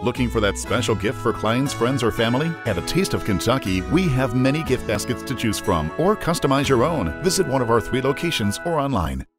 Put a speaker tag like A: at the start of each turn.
A: Looking for that special gift for clients, friends, or family? At A Taste of Kentucky, we have many gift baskets to choose from, or customize your own. Visit one of our 3 locations or online.